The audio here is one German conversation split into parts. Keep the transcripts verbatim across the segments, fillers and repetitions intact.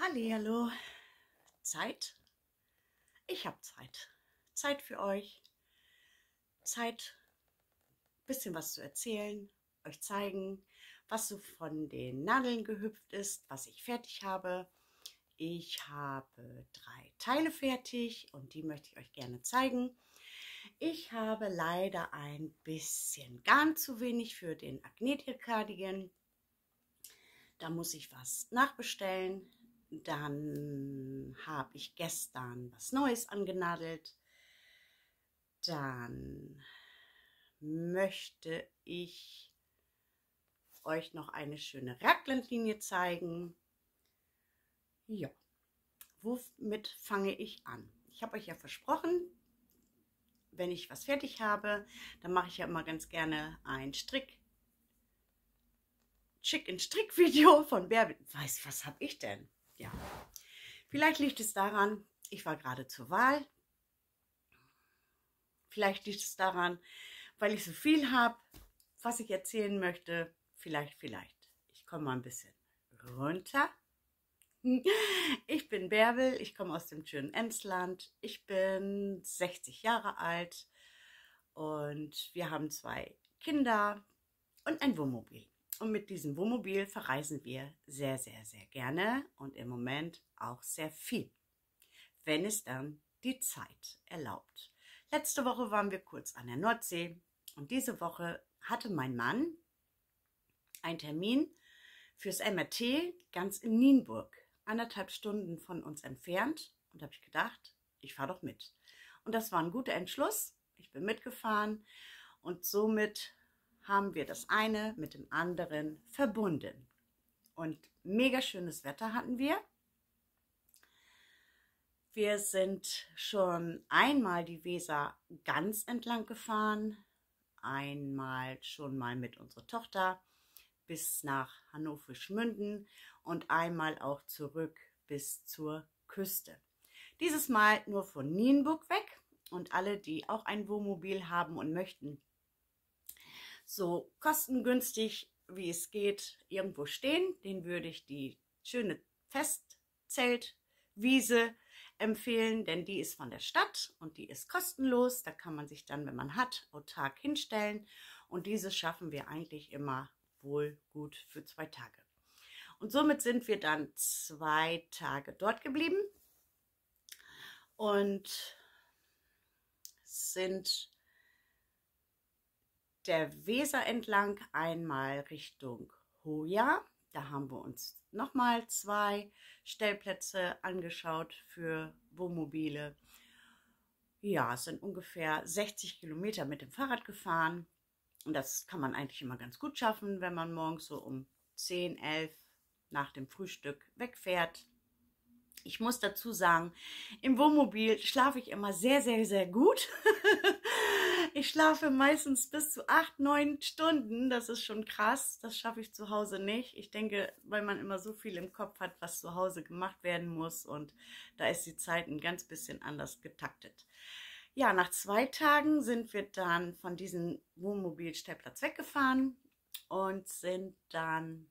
Hallihallo. Zeit? Ich habe Zeit. Zeit für euch. Zeit, ein bisschen was zu erzählen, euch zeigen, was so von den Nadeln gehüpft ist, was ich fertig habe. Ich habe drei Teile fertig und die möchte ich euch gerne zeigen. Ich habe leider ein bisschen ganz zu wenig für den Agnetia-Cardigan. Da muss ich was nachbestellen. Dann habe ich gestern was Neues angenadelt. Dann möchte ich euch noch eine schöne Raglan-Linie zeigen. Ja, womit fange ich an? Ich habe euch ja versprochen, wenn ich was fertig habe, dann mache ich ja immer ganz gerne ein Strick Chicken Strick-Video von Bärbel. Weiß, was habe ich denn? Ja, vielleicht liegt es daran, ich war gerade zur Wahl. Vielleicht liegt es daran, weil ich so viel habe, was ich erzählen möchte. Vielleicht, vielleicht. Ich komme mal ein bisschen runter. Ich bin Bärbel, ich komme aus dem schönen Emsland. Ich bin sechzig Jahre alt und wir haben zwei Kinder und ein Wohnmobil. Und mit diesem Wohnmobil verreisen wir sehr, sehr, sehr gerne und im Moment auch sehr viel, wenn es dann die Zeit erlaubt. Letzte Woche waren wir kurz an der Nordsee und diese Woche hatte mein Mann einen Termin fürs M R T ganz in Nienburg, anderthalb Stunden von uns entfernt. Und da habe ich gedacht, ich fahre doch mit. Und das war ein guter Entschluss. Ich bin mitgefahren und somit haben wir das eine mit dem anderen verbunden. Und mega schönes Wetter hatten wir. Wir sind schon einmal die Weser ganz entlang gefahren, einmal schon mal mit unserer Tochter bis nach Hannover-Schmünden und einmal auch zurück bis zur Küste. Dieses Mal nur von Nienburg weg und alle, die auch ein Wohnmobil haben und möchten, so kostengünstig wie es geht irgendwo stehen, den würde ich die schöne Festzeltwiese empfehlen, denn die ist von der Stadt und die ist kostenlos. Da kann man sich dann, wenn man hat, autark hinstellen und diese schaffen wir eigentlich immer wohl gut für zwei Tage. Und somit sind wir dann zwei Tage dort geblieben und sind der Weser entlang einmal Richtung Hoya. Da haben wir uns nochmal zwei Stellplätze angeschaut für Wohnmobile. Ja, es sind ungefähr sechzig Kilometer mit dem Fahrrad gefahren. Und das kann man eigentlich immer ganz gut schaffen, wenn man morgens so um zehn, elf nach dem Frühstück wegfährt. Ich muss dazu sagen, im Wohnmobil schlafe ich immer sehr, sehr, sehr gut. Ich schlafe meistens bis zu acht, neun Stunden. Das ist schon krass. Das schaffe ich zu Hause nicht. Ich denke, weil man immer so viel im Kopf hat, was zu Hause gemacht werden muss. Und da ist die Zeit ein ganz bisschen anders getaktet. Ja, nach zwei Tagen sind wir dann von diesem Wohnmobilstellplatz weggefahren und sind dann,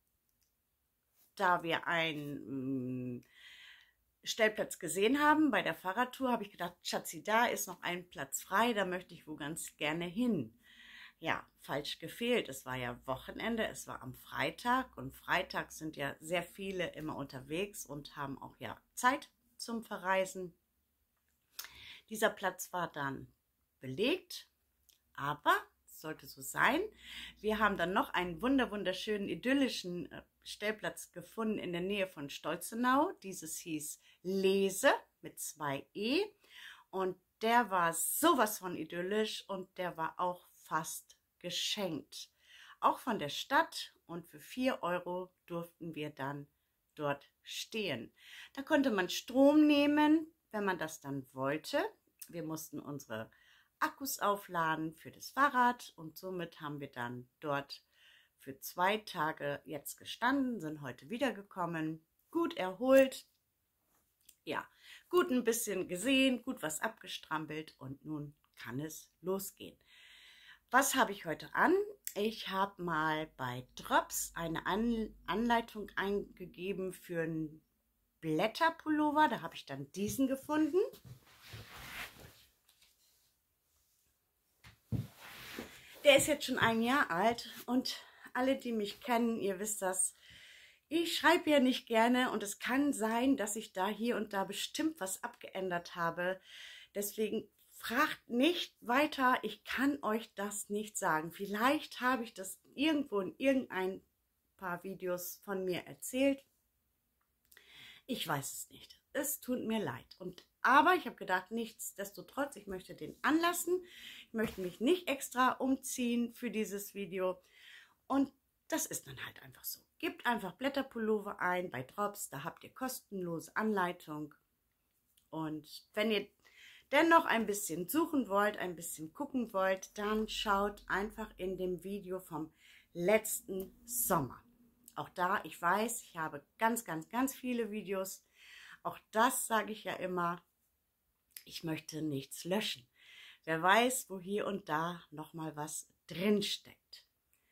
da wir einen Stellplatz gesehen haben bei der Fahrradtour, habe ich gedacht, Schatzi, da ist noch ein Platz frei, da möchte ich wo ganz gerne hin. Ja, falsch gefehlt. Es war ja Wochenende, es war am Freitag und freitags sind ja sehr viele immer unterwegs und haben auch ja Zeit zum Verreisen. Dieser Platz war dann belegt, aber es sollte so sein. Wir haben dann noch einen wunder wunderschönen, idyllischen Stellplatz gefunden in der Nähe von Stolzenau. Dieses hieß Lese mit zwei E und der war sowas von idyllisch und der war auch fast geschenkt. Auch von der Stadt und für vier Euro durften wir dann dort stehen. Da konnte man Strom nehmen, wenn man das dann wollte. Wir mussten unsere Akkus aufladen für das Fahrrad und somit haben wir dann dort für zwei Tage jetzt gestanden, sind heute wiedergekommen, gut erholt, ja, gut ein bisschen gesehen, gut was abgestrampelt und nun kann es losgehen. Was habe ich heute an? Ich habe mal bei Drops eine An- Anleitung eingegeben für ein Blätterpullover. Da habe ich dann diesen gefunden. Der ist jetzt schon ein Jahr alt und alle, die mich kennen, ihr wisst das, ich schreibe ja nicht gerne und es kann sein, dass ich da hier und da bestimmt was abgeändert habe. Deswegen fragt nicht weiter, ich kann euch das nicht sagen. Vielleicht habe ich das irgendwo in irgendein paar Videos von mir erzählt. Ich weiß es nicht. Es tut mir leid. Und aber ich habe gedacht, nichtsdestotrotz, ich möchte den anlassen. Ich möchte mich nicht extra umziehen für dieses Video. Und das ist dann halt einfach so. Gebt einfach Blätterpullover ein bei Drops, da habt ihr kostenlose Anleitung. Und wenn ihr dennoch ein bisschen suchen wollt, ein bisschen gucken wollt, dann schaut einfach in dem Video vom letzten Sommer. Auch da, ich weiß, ich habe ganz, ganz, ganz viele Videos. Auch das sage ich ja immer. Ich möchte nichts löschen. Wer weiß, wo hier und da noch mal was drin steckt.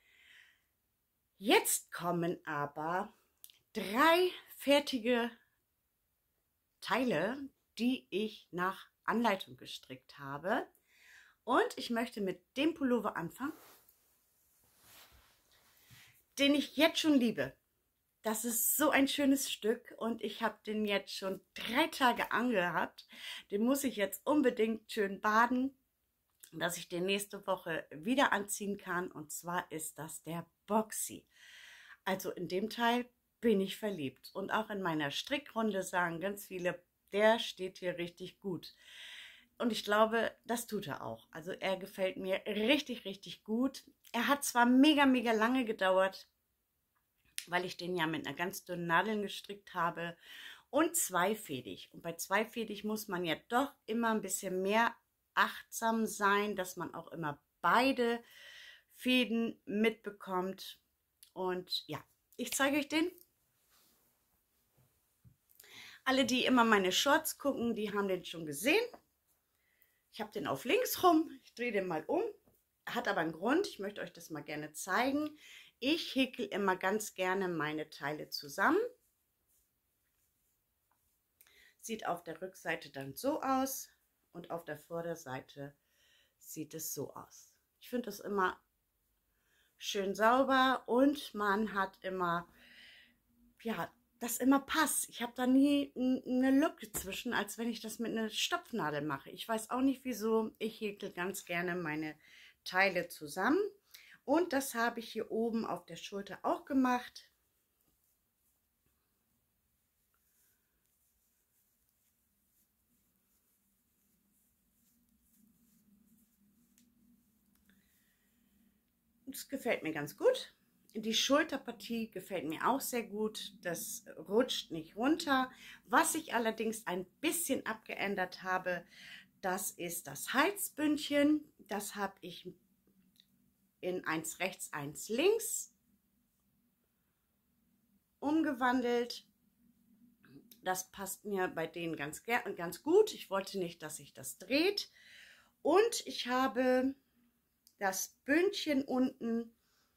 Jetzt kommen aber drei fertige Teile, die ich nach Anleitung gestrickt habe. Und ich möchte mit dem Pullover anfangen, den ich jetzt schon liebe. Das ist so ein schönes Stück und ich habe den jetzt schon drei Tage angehabt. Den muss ich jetzt unbedingt schön baden, dass ich den nächste Woche wieder anziehen kann. Und zwar ist das der Boxy. Also in dem Teil bin ich verliebt. Und auch in meiner Strickrunde sagen ganz viele, der steht hier richtig gut. Und ich glaube, das tut er auch. Also er gefällt mir richtig, richtig gut. Er hat zwar mega, mega lange gedauert, weil ich den ja mit einer ganz dünnen Nadel gestrickt habe und zweifädig. Und bei zweifädig muss man ja doch immer ein bisschen mehr achtsam sein, dass man auch immer beide Fäden mitbekommt. Und ja, ich zeige euch den. Alle, die immer meine Shorts gucken, die haben den schon gesehen. Ich habe den auf links rum. Ich drehe den mal um. Hat aber einen Grund. Ich möchte euch das mal gerne zeigen. Ich häkel immer ganz gerne meine Teile zusammen. Sieht auf der Rückseite dann so aus und auf der Vorderseite sieht es so aus. Ich finde das immer schön sauber und man hat immer, ja, das immer passt. Ich habe da nie eine Lücke zwischen, als wenn ich das mit einer Stopfnadel mache. Ich weiß auch nicht wieso. Ich häkel ganz gerne meine Teile zusammen. Und das habe ich hier oben auf der Schulter auch gemacht. Das gefällt mir ganz gut. Die Schulterpartie gefällt mir auch sehr gut. Das rutscht nicht runter. Was ich allerdings ein bisschen abgeändert habe, das ist das Halsbündchen. Das habe ich in eins rechts, eins links umgewandelt. Das passt mir bei denen ganz, ganz gut. Ich wollte nicht, dass sich das dreht. Und ich habe das Bündchen unten,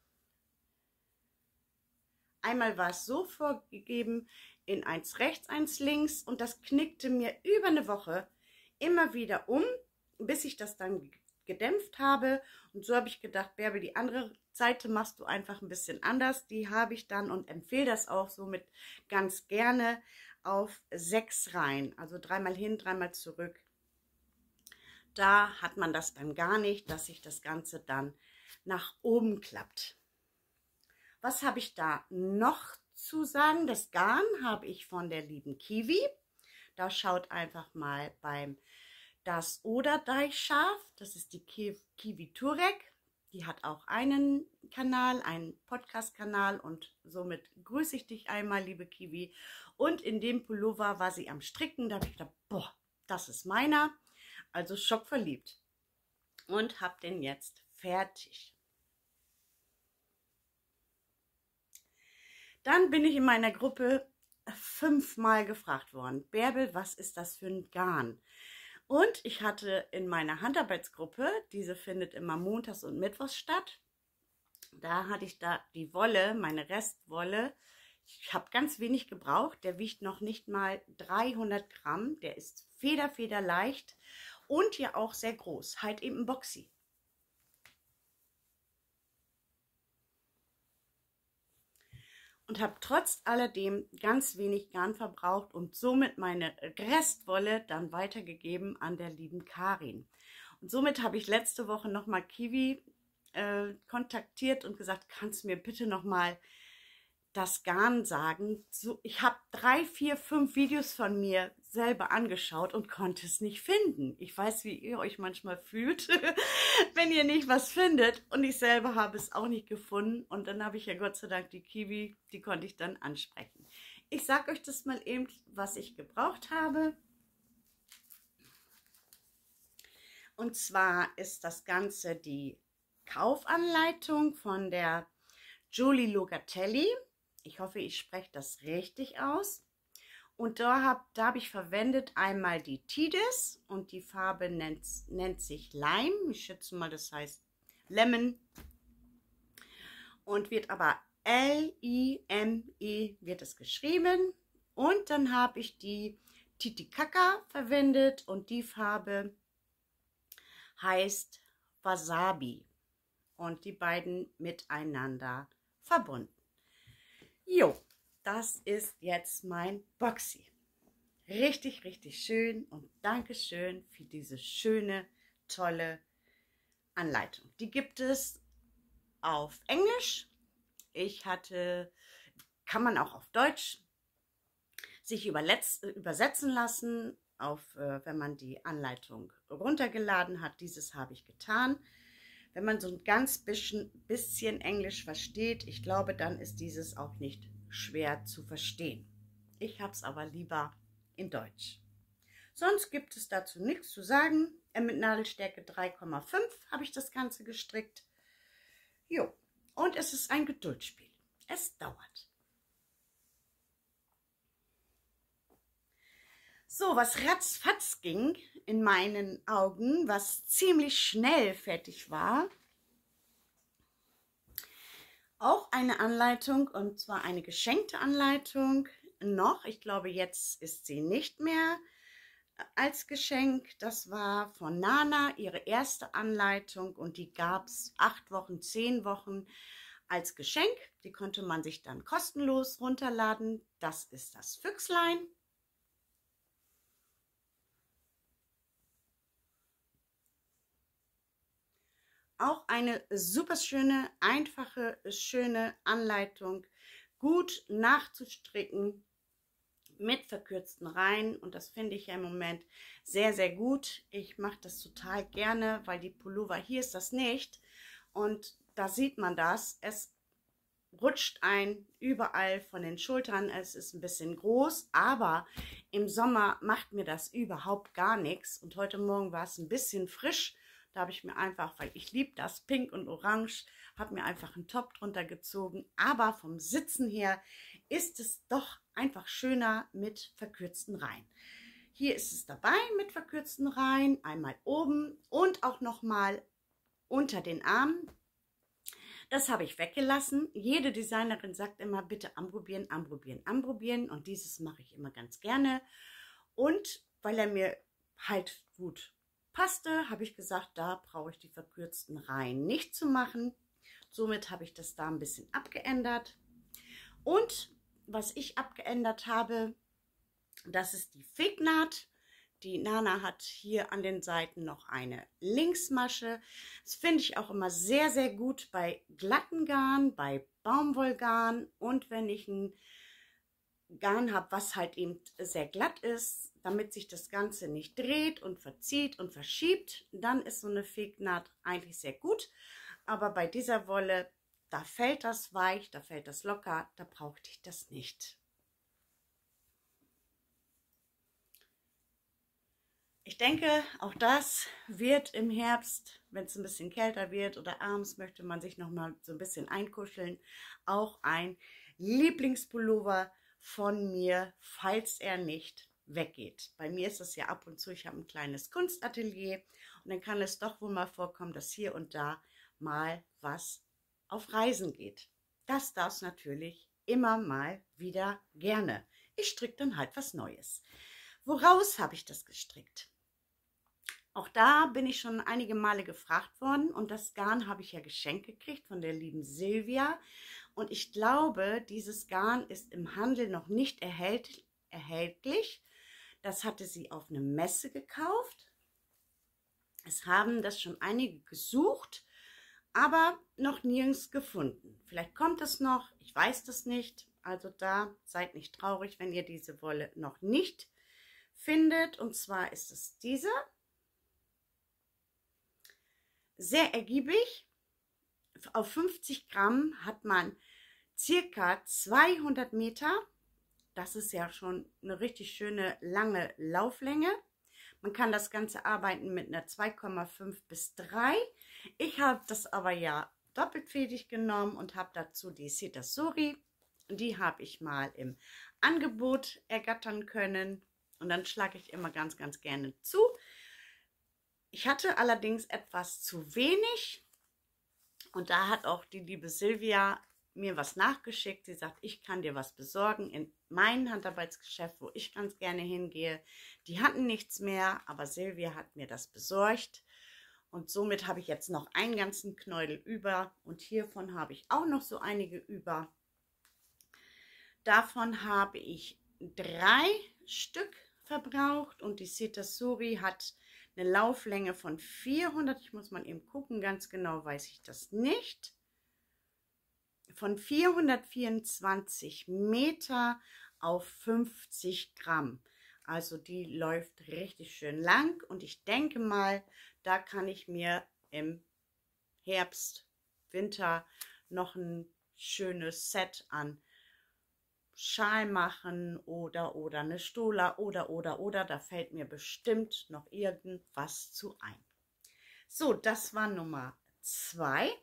einmal war es so vorgegeben, in eins rechts, eins links. Und das knickte mir über eine Woche immer wieder um, bis ich das dann gedämpft habe. Und so habe ich gedacht, Bärbel, die andere Seite machst du einfach ein bisschen anders. Die habe ich dann und empfehle das auch somit ganz gerne auf sechs Reihen. Also dreimal hin, dreimal zurück. Da hat man das dann gar nicht, dass sich das Ganze dann nach oben klappt. Was habe ich da noch zu sagen? Das Garn habe ich von der lieben Kiwi. Da schaut einfach mal beim Das Oder Deichschaf. Das ist die Kiwi Turek. Die hat auch einen Kanal, einen Podcast-Kanal und somit grüße ich dich einmal, liebe Kiwi. Und in dem Pullover war sie am Stricken. Da habe ich gedacht, boah, das ist meiner. Also schockverliebt. Und habe den jetzt fertig. Dann bin ich in meiner Gruppe fünfmal gefragt worden, Bärbel, was ist das für ein Garn? Und ich hatte in meiner Handarbeitsgruppe, diese findet immer montags und mittwochs statt, da hatte ich da die Wolle, meine Restwolle, Ich habe ganz wenig gebraucht. Der wiegt noch nicht mal dreihundert Gramm. Der ist feder, federleicht und ja auch sehr groß. Halt eben ein Boxy. Und habe trotz alledem ganz wenig Garn verbraucht und somit meine Restwolle dann weitergegeben an der lieben Karin. Und somit habe ich letzte Woche nochmal Kiwi äh, kontaktiert und gesagt, kannst du mir bitte nochmal das Garn sagen? So, ich habe drei, vier, fünf Videos von mir selber angeschaut und konnte es nicht finden. Ich weiß, wie ihr euch manchmal fühlt, wenn ihr nicht was findet. Und ich selber habe es auch nicht gefunden. Und dann habe ich ja Gott sei Dank die Kiwi, die konnte ich dann ansprechen. Ich sage euch das mal eben, was ich gebraucht habe. Und zwar ist das Ganze die Kaufanleitung von der Julie Locatelli. Ich hoffe, ich spreche das richtig aus. Und da habe da hab ich verwendet einmal die Tidis und die Farbe nennt, nennt sich Lime. Ich schätze mal, das heißt Lemon. Und wird aber L I M E wird es geschrieben. Und dann habe ich die Titicaca verwendet und die Farbe heißt Wasabi. Und die beiden miteinander verbunden. Jo, das ist jetzt mein Boxy. Richtig, richtig schön und Dankeschön für diese schöne, tolle Anleitung. Die gibt es auf Englisch. Ich hatte, kann man auch auf Deutsch sich übersetzen lassen, auf, äh, wenn man die Anleitung runtergeladen hat. Dieses habe ich getan. Wenn man so ein ganz bisschen, bisschen Englisch versteht, ich glaube, dann ist dieses auch nicht schwer zu verstehen. Ich habe es aber lieber in Deutsch. Sonst gibt es dazu nichts zu sagen. Mit Nadelstärke drei Komma fünf habe ich das Ganze gestrickt. Jo, und es ist ein Geduldsspiel. Es dauert. So, was ratzfatz ging in meinen Augen, was ziemlich schnell fertig war. Auch eine Anleitung, und zwar eine geschenkte Anleitung noch. Ich glaube, jetzt ist sie nicht mehr als Geschenk. Das war von Nana, ihre erste Anleitung, und die gab es acht Wochen, zehn Wochen als Geschenk. Die konnte man sich dann kostenlos runterladen. Das ist das Füchslein. Auch eine super schöne, einfache, schöne Anleitung, gut nachzustricken mit verkürzten Reihen, und das finde ich ja im Moment sehr, sehr gut. Ich mache das total gerne, weil die Pullover, hier ist das nicht, und da sieht man das, es rutscht ein überall von den Schultern, es ist ein bisschen groß, aber im Sommer macht mir das überhaupt gar nichts, und heute Morgen war es ein bisschen frisch. Da habe ich mir einfach, weil ich liebe das, Pink und Orange, habe mir einfach einen Top drunter gezogen. Aber vom Sitzen her ist es doch einfach schöner mit verkürzten Reihen. Hier ist es dabei mit verkürzten Reihen, einmal oben und auch nochmal unter den Armen. Das habe ich weggelassen. Jede Designerin sagt immer, bitte anprobieren, anprobieren, anprobieren. Und dieses mache ich immer ganz gerne. Und weil er mir halt gut passte, habe ich gesagt, da brauche ich die verkürzten Reihen nicht zu machen. Somit habe ich das da ein bisschen abgeändert. Und was ich abgeändert habe, das ist die Fignaht. Die Nana hat hier an den Seiten noch eine Linksmasche. Das finde ich auch immer sehr, sehr gut bei glatten Garn, bei Baumwollgarn, und wenn ich ein Garn habe, was halt eben sehr glatt ist, damit sich das Ganze nicht dreht und verzieht und verschiebt, dann ist so eine Fignaht eigentlich sehr gut. Aber bei dieser Wolle, da fällt das weich, da fällt das locker, da brauchte ich das nicht. Ich denke, auch das wird im Herbst, wenn es ein bisschen kälter wird oder abends möchte man sich noch mal so ein bisschen einkuscheln, auch ein Lieblingspullover von mir, falls er nicht weggeht. Bei mir ist es ja ab und zu, ich habe ein kleines Kunstatelier, und dann kann es doch wohl mal vorkommen, dass hier und da mal was auf Reisen geht. Das darf es natürlich immer mal wieder gerne. Ich stricke dann halt was Neues. Woraus habe ich das gestrickt? Auch da bin ich schon einige Male gefragt worden und das Garn habe ich ja geschenkt gekriegt von der lieben Silvia. Und ich glaube, dieses Garn ist im Handel noch nicht erhält erhältlich. Das hatte sie auf eine Messe gekauft. Es haben das schon einige gesucht, aber noch nirgends gefunden. Vielleicht kommt es noch, ich weiß das nicht. Also da seid nicht traurig, wenn ihr diese Wolle noch nicht findet. Und zwar ist es diese. Sehr ergiebig. Auf fünfzig Gramm hat man circa zweihundert Meter. Das ist ja schon eine richtig schöne lange Lauflänge. Man kann das Ganze arbeiten mit einer zwei Komma fünf bis drei. Ich habe das aber ja doppeltfädig genommen und habe dazu die Seta Suri. Die habe ich mal im Angebot ergattern können. Und dann schlage ich immer ganz, ganz gerne zu. Ich hatte allerdings etwas zu wenig und da hat auch die liebe Silvia mir was nachgeschickt. Sie sagt, ich kann dir was besorgen in mein Handarbeitsgeschäft, wo ich ganz gerne hingehe. Die hatten nichts mehr, aber Silvia hat mir das besorgt und somit habe ich jetzt noch einen ganzen Knäudel über und hiervon habe ich auch noch so einige über. Davon habe ich drei Stück verbraucht und die Seta Suri hat eine Lauflänge von vierhundert, ich muss mal eben gucken, ganz genau weiß ich das nicht, von vierhundertvierundzwanzig Meter auf fünfzig Gramm. Also die läuft richtig schön lang und ich denke mal, da kann ich mir im Herbst, Winter noch ein schönes Set an Schal machen oder oder eine Stola oder oder oder da fällt mir bestimmt noch irgendwas zu ein. So, das war Nummer zwei.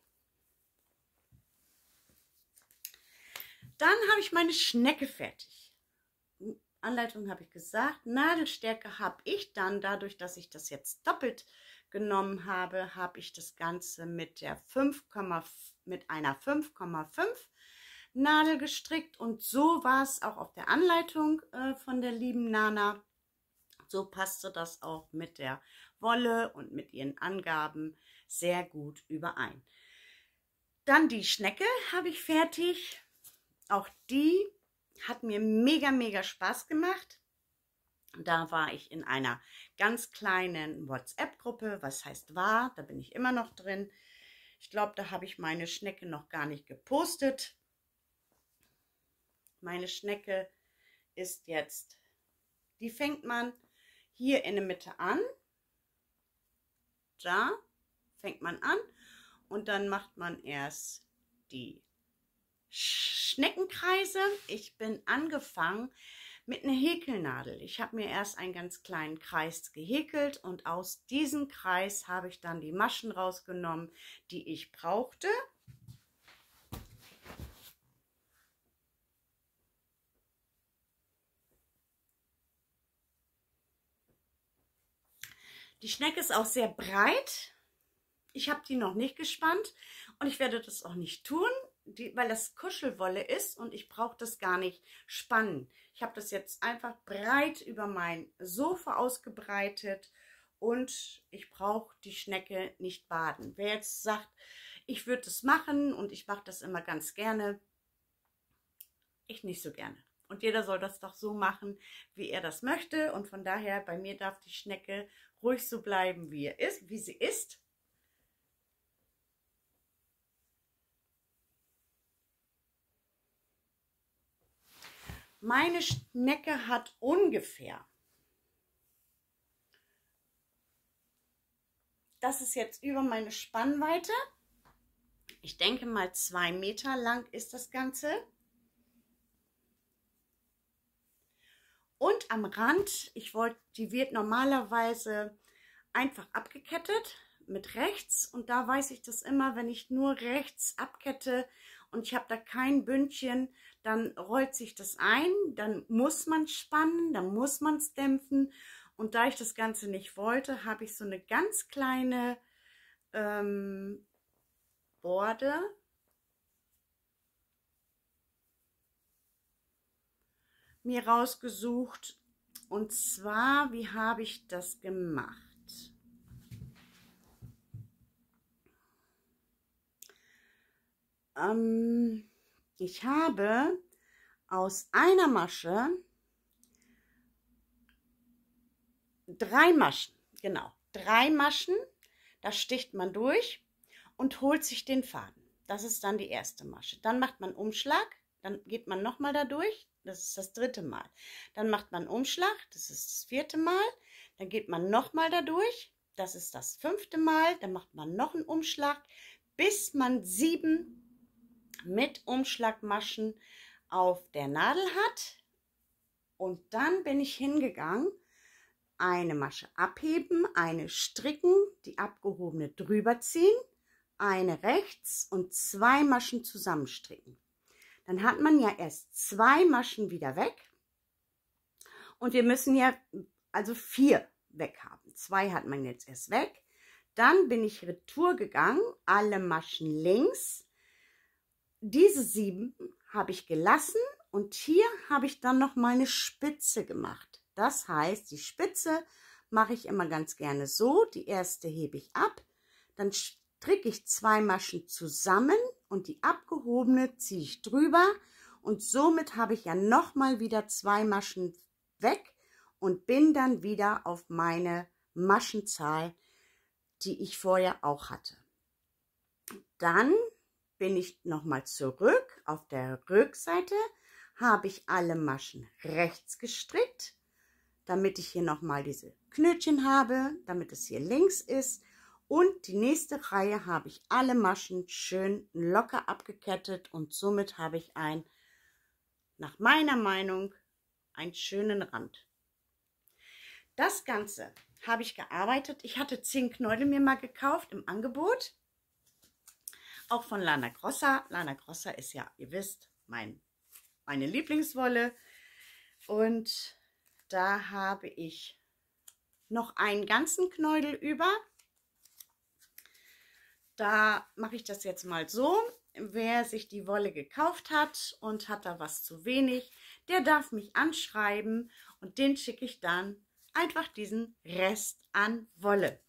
Dann habe ich meine Schnecke fertig. Anleitung habe ich gesagt, Nadelstärke habe ich dann, dadurch, dass ich das jetzt doppelt genommen habe, habe ich das Ganze mit der fünf, mit einer fünf Komma fünf Nadel gestrickt und so war es auch auf der Anleitung äh, von der lieben Nana. So passte das auch mit der Wolle und mit ihren Angaben sehr gut überein. Dann die Schnecke habe ich fertig. Auch die hat mir mega, mega Spaß gemacht. Da war ich in einer ganz kleinen WhatsApp-Gruppe. Was heißt war? Da bin ich immer noch drin. Ich glaube, da habe ich meine Schnecke noch gar nicht gepostet. Meine Schnecke ist jetzt, die fängt man hier in der Mitte an. Da fängt man an und dann macht man erst die Schneckenkreise. Ich bin angefangen mit einer Häkelnadel. Ich habe mir erst einen ganz kleinen Kreis gehäkelt und aus diesem Kreis habe ich dann die Maschen rausgenommen, die ich brauchte. Die Schnecke ist auch sehr breit. Ich habe die noch nicht gespannt und ich werde das auch nicht tun, die, weil das Kuschelwolle ist und ich brauche das gar nicht spannen. Ich habe das jetzt einfach breit über mein Sofa ausgebreitet und ich brauche die Schnecke nicht baden. Wer jetzt sagt, ich würde es machen und ich mache das immer ganz gerne, ich nicht so gerne. Und jeder soll das doch so machen, wie er das möchte. Und von daher, bei mir darf die Schnecke ruhig so bleiben, wie, er ist, wie sie ist. Meine Schnecke hat ungefähr, das ist jetzt über meine Spannweite, ich denke mal zwei Meter lang ist das Ganze. Und am Rand, ich wollte, die wird normalerweise einfach abgekettet mit rechts. Und da weiß ich das immer, wenn ich nur rechts abkette und ich habe da kein Bündchen, dann rollt sich das ein. Dann muss man spannen, dann muss man es dämpfen. Und da ich das Ganze nicht wollte, habe ich so eine ganz kleine ähm, Borde. mir rausgesucht. Und zwar, wie habe ich das gemacht? Ähm, ich habe aus einer Masche drei Maschen, genau, drei Maschen, da sticht man durch und holt sich den Faden. Das ist dann die erste Masche. Dann macht man Umschlag, dann geht man nochmal da durch, das ist das dritte Mal. Dann macht man Umschlag, das ist das vierte Mal. Dann geht man nochmal da durch, das ist das fünfte Mal. Dann macht man noch einen Umschlag, bis man sieben mit Umschlagmaschen auf der Nadel hat. Und dann bin ich hingegangen, eine Masche abheben, eine stricken, die abgehobene drüber ziehen, eine rechts und zwei Maschen zusammenstricken. Dann hat man ja erst zwei Maschen wieder weg und wir müssen ja also vier weg haben. Zwei hat man jetzt erst weg. Dann bin ich retour gegangen, alle Maschen links. Diese sieben habe ich gelassen und hier habe ich dann noch mal eine Spitze gemacht. Das heißt, die Spitze mache ich immer ganz gerne so. Die erste hebe ich ab, dann stricke ich zwei Maschen zusammen und die abgehobene ziehe ich drüber und somit habe ich ja noch mal wieder zwei Maschen weg und bin dann wieder auf meine Maschenzahl, die ich vorher auch hatte. Dann bin ich noch mal zurück. Auf der Rückseite habe ich alle Maschen rechts gestrickt, damit ich hier noch mal diese Knötchen habe, damit es hier links ist. Und die nächste Reihe habe ich alle Maschen schön locker abgekettet und somit habe ich ein, nach meiner Meinung, einen schönen Rand. Das Ganze habe ich gearbeitet. Ich hatte zehn Knäuel mir mal gekauft im Angebot. Auch von Lana Grossa. Lana Grossa ist ja, ihr wisst, mein, meine Lieblingswolle. Und da habe ich noch einen ganzen Knäuel über. Da mache ich das jetzt mal so. Wer sich die Wolle gekauft hat und hat da was zu wenig, der darf mich anschreiben und den schicke ich dann einfach diesen Rest an Wolle.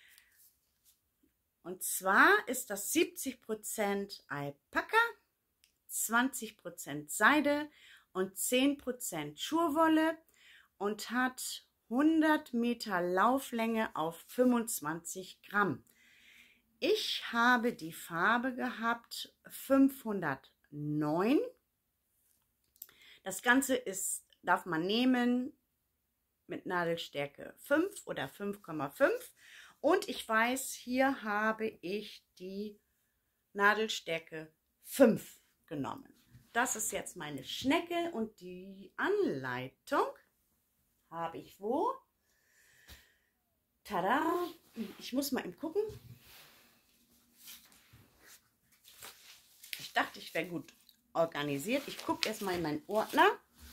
Und zwar ist das siebzig Prozent Alpaka, zwanzig Prozent Seide und zehn Prozent Schurwolle und hat hundert Meter Lauflänge auf fünfundzwanzig Gramm. Ich habe die Farbe gehabt fünfhundertneun. Das Ganze ist, darf man nehmen mit Nadelstärke fünf oder fünf Komma fünf. Und ich weiß, hier habe ich die Nadelstärke fünf genommen. Das ist jetzt meine Schnecke und die Anleitung habe ich wo? Tada! Ich muss mal eben gucken. Ich dachte, ich wäre gut organisiert. Ich gucke erstmal in meinen Ordner.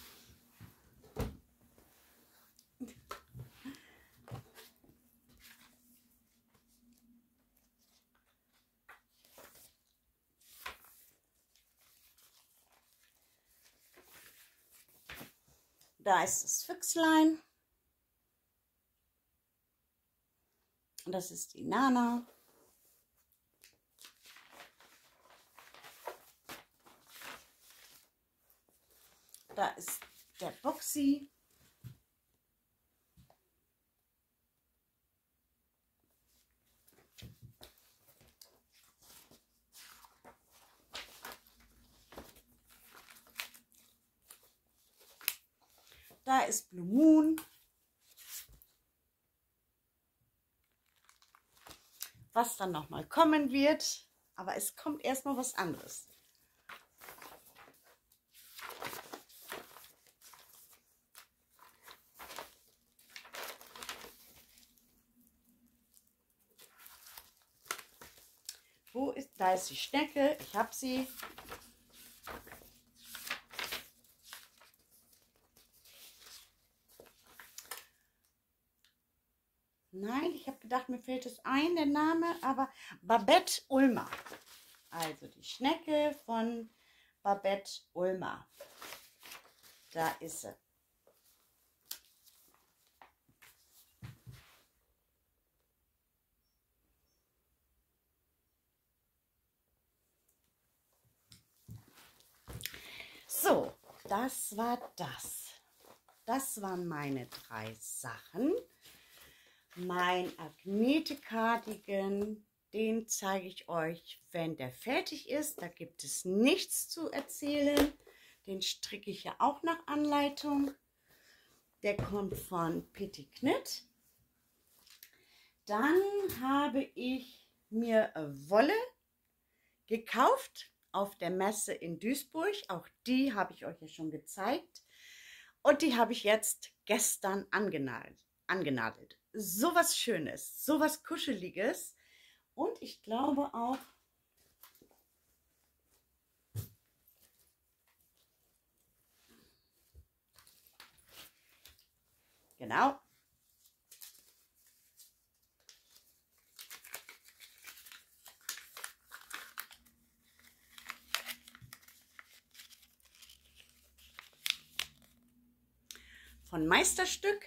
Da ist das Füchslein. Und das ist die Nana. Da ist der Boxy. Da ist Blue Moon. Was dann nochmal kommen wird. Aber es kommt erstmal was anderes. Wo ist, da ist die Schnecke. Ich habe sie. Nein, ich habe gedacht, mir fehlt es ein, der Name, aber Babette Ulmer. Also die Schnecke von Babette Ulmer. Da ist sie. So, das war das. Das waren meine drei Sachen. Mein Agnete-Cardigan, den zeige ich euch, wenn der fertig ist. Da gibt es nichts zu erzählen. Den stricke ich ja auch nach Anleitung. Der kommt von Petitknit. Dann habe ich mir Wolle gekauft auf der Messe in Duisburg. Auch die habe ich euch ja schon gezeigt. Und die habe ich jetzt gestern angenadelt. angenadelt. So was Schönes, so was Kuscheliges. Und ich glaube auch, genau, von Meisterstück,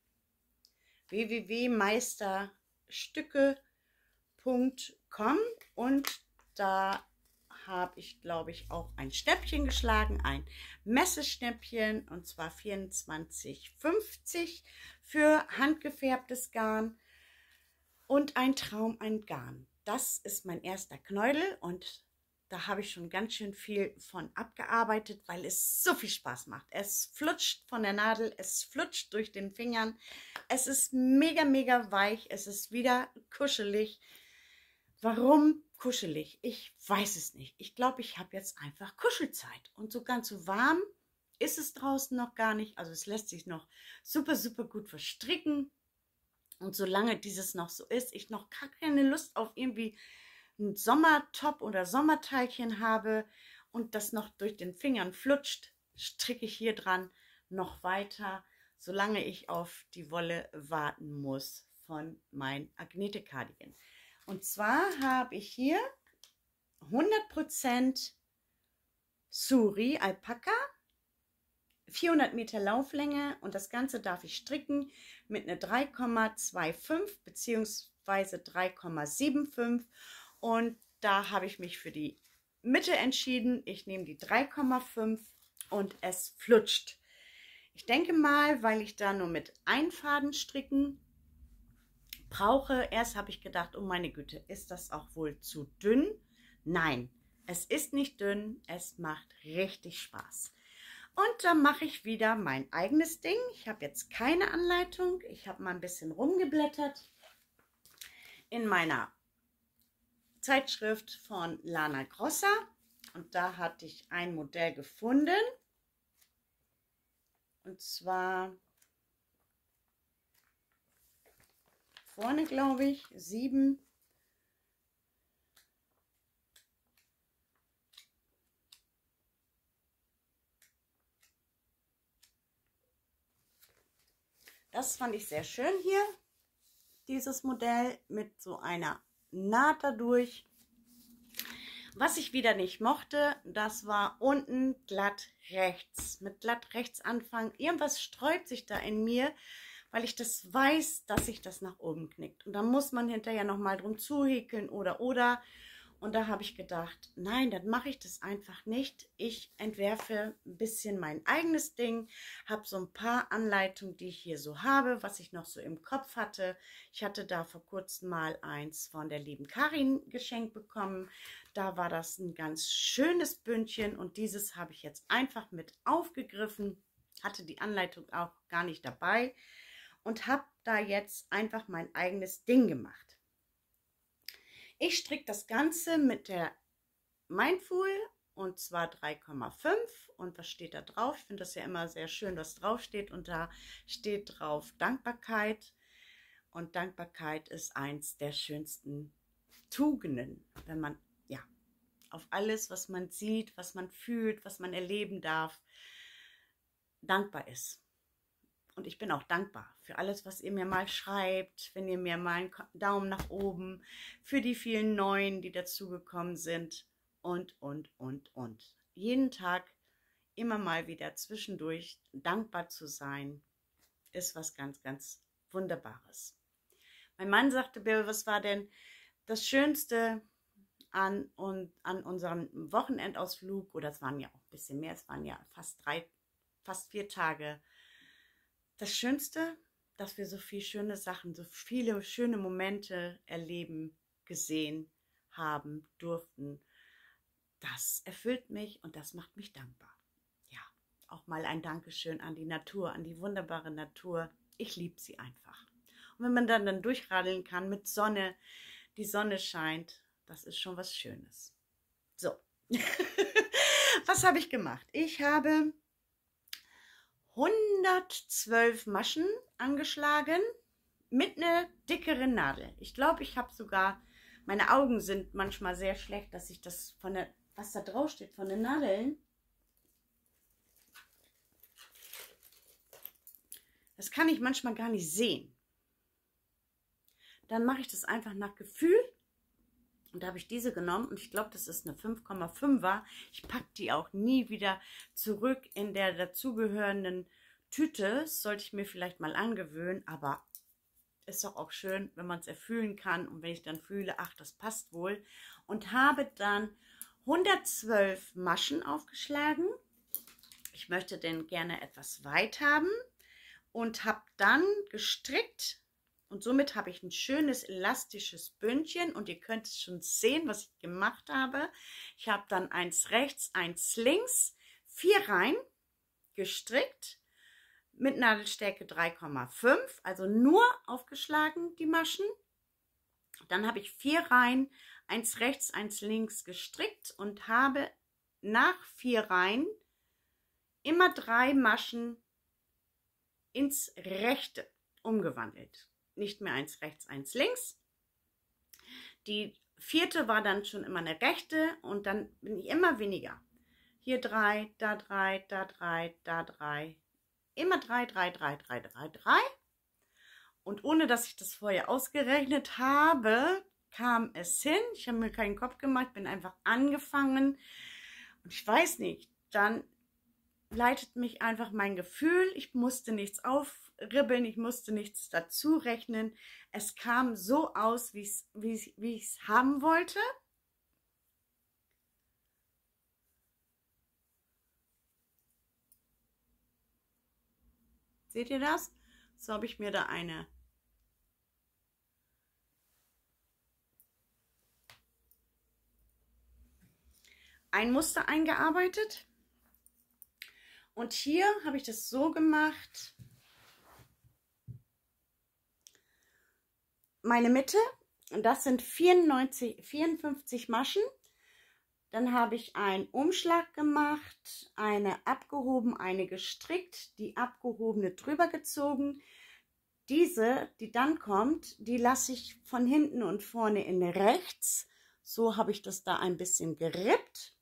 w w w punkt meisterstücke punkt com, und da habe ich, glaube ich, auch ein Schnäppchen geschlagen, ein Messeschnäppchen, und zwar vierundzwanzig fünfzig für handgefärbtes Garn und ein Traum, ein Garn. Das ist mein erster Knäudel und da habe ich schon ganz schön viel von abgearbeitet, weil es so viel Spaß macht. Es flutscht von der Nadel, es flutscht durch den Fingern. Es ist mega, mega weich. Es ist wieder kuschelig. Warum kuschelig? Ich weiß es nicht. Ich glaube, ich habe jetzt einfach Kuschelzeit. Und so ganz so warm ist es draußen noch gar nicht. Also es lässt sich noch super, super gut verstricken. Und solange dieses noch so ist, ich noch gar keine Lust auf irgendwie ein Sommertop oder Sommerteilchen habe und das noch durch den Fingern flutscht, stricke ich hier dran noch weiter, solange ich auf die Wolle warten muss von mein Agnete-Cardigan. Und zwar habe ich hier hundert Prozent Suri Alpaka, vierhundert Meter Lauflänge, und das Ganze darf ich stricken mit einer drei Komma fünfundzwanzig bzw. drei Komma fünfundsiebzig. Und da habe ich mich für die Mitte entschieden. Ich nehme die drei Komma fünf und es flutscht. Ich denke mal, weil ich da nur mit einem Faden stricken brauche. Erst habe ich gedacht, oh meine Güte, ist das auch wohl zu dünn? Nein, es ist nicht dünn. Es macht richtig Spaß. Und dann mache ich wieder mein eigenes Ding. Ich habe jetzt keine Anleitung. Ich habe mal ein bisschen rumgeblättert in meiner Zeitschrift von Lana Grossa, und da hatte ich ein Modell gefunden, und zwar vorne, glaube ich, sieben. Das fand ich sehr schön hier, dieses Modell mit so einer Naht dadurch. Was ich wieder nicht mochte, das war unten glatt rechts. Mit glatt rechts anfangen. Irgendwas sträubt sich da in mir, weil ich das weiß, dass sich das nach oben knickt. Und dann muss man hinterher nochmal drum zuhäkeln oder oder. Und da habe ich gedacht, nein, dann mache ich das einfach nicht. Ich entwerfe ein bisschen mein eigenes Ding, habe so ein paar Anleitungen, die ich hier so habe, was ich noch so im Kopf hatte. Ich hatte da vor kurzem mal eins von der lieben Karin geschenkt bekommen. Da war das ein ganz schönes Bündchen, und dieses habe ich jetzt einfach mit aufgegriffen. Hatte die Anleitung auch gar nicht dabei und habe da jetzt einfach mein eigenes Ding gemacht. Ich stricke das Ganze mit der Mindful, und zwar drei Komma fünf. Und was steht da drauf? Ich finde das ja immer sehr schön, was drauf steht. Und da steht drauf Dankbarkeit. Und Dankbarkeit ist eins der schönsten Tugenden, wenn man ja auf alles, was man sieht, was man fühlt, was man erleben darf, dankbar ist. Und ich bin auch dankbar für alles, was ihr mir mal schreibt, wenn ihr mir mal einen Daumen nach oben, für die vielen Neuen, die dazugekommen sind, und, und, und, und. Jeden Tag immer mal wieder zwischendurch dankbar zu sein, ist was ganz, ganz Wunderbares. Mein Mann sagte, Bill, was war denn das Schönste an, und, an unserem Wochenendausflug? Oder es waren ja auch ein bisschen mehr, es waren ja fast drei, fast vier Tage. Das Schönste, dass wir so viele schöne Sachen, so viele schöne Momente erleben, gesehen haben, durften. Das erfüllt mich und das macht mich dankbar. Ja, auch mal ein Dankeschön an die Natur, an die wunderbare Natur. Ich liebe sie einfach. Und wenn man dann, dann durchradeln kann mit Sonne, die Sonne scheint, das ist schon was Schönes. So, was habe ich gemacht? Ich habe hundertzwölf Maschen angeschlagen mit einer dickeren Nadel. Ich glaube, ich habe sogar, meine Augen sind manchmal sehr schlecht, dass ich das von der, was da drauf steht, von den Nadeln, das kann ich manchmal gar nicht sehen. Dann mache ich das einfach nach Gefühl. Und da habe ich diese genommen und ich glaube, das ist eine fünf Komma fünfer. Ich packe die auch nie wieder zurück in der dazugehörenden Tüte. Das sollte ich mir vielleicht mal angewöhnen, aber ist doch auch schön, wenn man es erfüllen kann und wenn ich dann fühle, ach, das passt wohl. Und habe dann hundertzwölf Maschen aufgeschlagen. Ich möchte den gerne etwas weit haben und habe dann gestrickt. Und somit habe ich ein schönes elastisches Bündchen und ihr könnt es schon sehen, was ich gemacht habe. Ich habe dann eins rechts, eins links, vier Reihen gestrickt mit Nadelstärke drei Komma fünf, also nur aufgeschlagen die Maschen. Dann habe ich vier Reihen, eins rechts, eins links gestrickt und habe nach vier Reihen immer drei Maschen ins Rechte umgewandelt. Nicht mehr eins rechts, eins links. Die vierte war dann schon immer eine rechte und dann bin ich immer weniger. Hier drei, da drei, da drei, da drei. Immer drei, drei, drei, drei, drei, drei. Und ohne dass ich das vorher ausgerechnet habe, kam es hin. Ich habe mir keinen Kopf gemacht, bin einfach angefangen. Und ich weiß nicht, dann leitet mich einfach mein Gefühl. Ich musste nichts aufribbeln, ich musste nichts dazu rechnen. Es kam so aus, wie ich es haben wollte. Seht ihr das? So habe ich mir da eine ein Muster eingearbeitet. Und hier habe ich das so gemacht. Meine Mitte, und das sind vierundneunzig, vierundfünfzig Maschen. Dann habe ich einen Umschlag gemacht, eine abgehoben, eine gestrickt, die abgehobene drüber gezogen. Diese, die dann kommt, die lasse ich von hinten und vorne in rechts. So habe ich das da ein bisschen gerippt.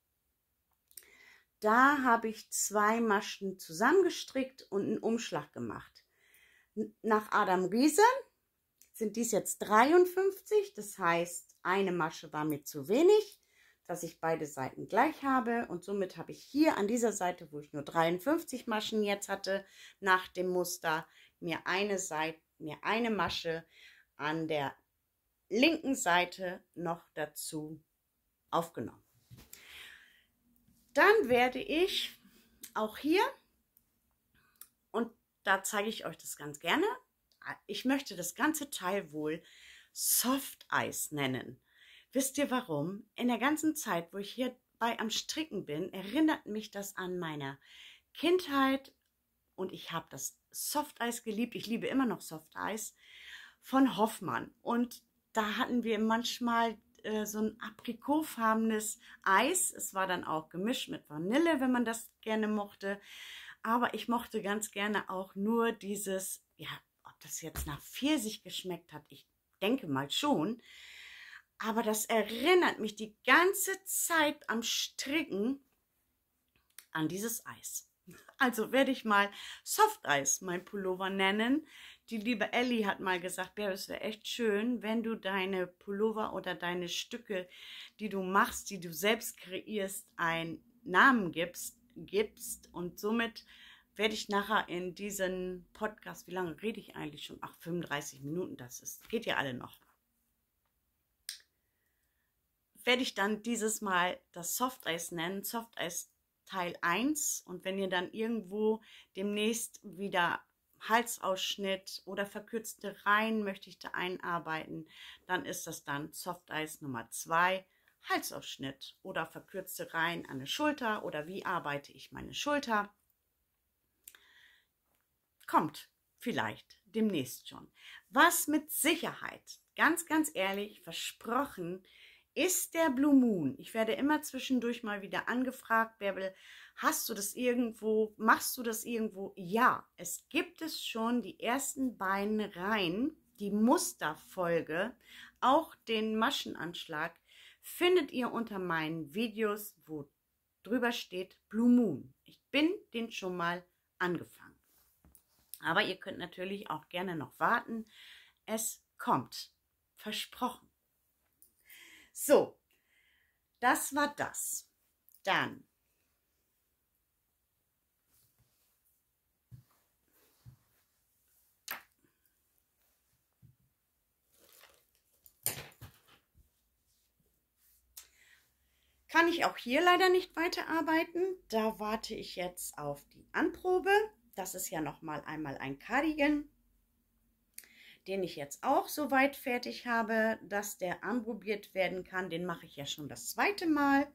Da habe ich zwei Maschen zusammengestrickt und einen Umschlag gemacht. Nach Adam Riese sind dies jetzt dreiundfünfzig, das heißt, eine Masche war mir zu wenig, dass ich beide Seiten gleich habe. Und somit habe ich hier an dieser Seite, wo ich nur dreiundfünfzig Maschen jetzt hatte, nach dem Muster, mir eine Seite, mir eine Masche an der linken Seite noch dazu aufgenommen. Dann werde ich auch hier, und da zeige ich euch das ganz gerne, ich möchte das ganze Teil wohl Soft Eis nennen. Wisst ihr warum? In der ganzen Zeit, wo ich hier bei am Stricken bin, erinnert mich das an meine Kindheit und ich habe das Soft Eis geliebt. Ich liebe immer noch Soft Eis von Hoffmann und da hatten wir manchmal so ein aprikotfarbenes Eis. Es war dann auch gemischt mit Vanille, wenn man das gerne mochte. Aber ich mochte ganz gerne auch nur dieses, ja, ob das jetzt nach Pfirsich geschmeckt hat, ich denke mal schon. Aber das erinnert mich die ganze Zeit am Stricken an dieses Eis. Also werde ich mal Soft Eis mein Pullover nennen. Die liebe Ellie hat mal gesagt, ja, es wäre echt schön, wenn du deine Pullover oder deine Stücke, die du machst, die du selbst kreierst, einen Namen gibst. gibst. Und somit werde ich nachher in diesen Podcast, wie lange rede ich eigentlich schon? Ach, fünfunddreißig Minuten, das ist, geht ja alle noch. Werde ich dann dieses Mal das Softeis nennen, Softeis Teil eins. Und wenn ihr dann irgendwo demnächst wieder Halsausschnitt oder verkürzte Reihen möchte ich da einarbeiten, dann ist das dann Softeis Nummer zwei, Halsausschnitt oder verkürzte Reihen an der Schulter oder wie arbeite ich meine Schulter. Kommt vielleicht demnächst schon. Was mit Sicherheit, ganz, ganz ehrlich, versprochen, ist der Blue Moon. Ich werde immer zwischendurch mal wieder angefragt, Bärbel, hast du das irgendwo, machst du das irgendwo? Ja, es gibt es schon die ersten beiden Reihen, die Musterfolge, auch den Maschenanschlag, findet ihr unter meinen Videos, wo drüber steht Blue Moon. Ich bin den schon mal angefangen. Aber ihr könnt natürlich auch gerne noch warten. Es kommt. Versprochen. So, das war das. Dann kann ich auch hier leider nicht weiterarbeiten. Da warte ich jetzt auf die Anprobe. Das ist ja noch mal einmal ein Cardigan, den ich jetzt auch soweit fertig habe, dass der anprobiert werden kann. Den mache ich ja schon das zweite Mal.